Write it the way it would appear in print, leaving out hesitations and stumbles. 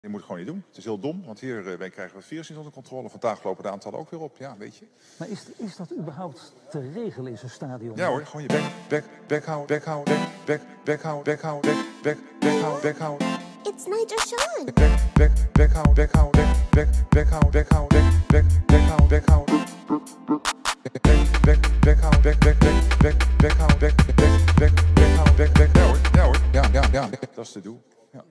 Je moet het gewoon niet doen. Het is heel dom, want hiermee krijgen we het virus niet onder controle. Vandaag lopen de aantallen ook weer op, ja, weet je. Maar is dat überhaupt te regelen in zo'n stadion? Ja hoor, gewoon je bek houden, houden. It's Nigel Sean. Bek houden, houden, houden, houden. Ja hoor, ja, dat is te doen. Ja.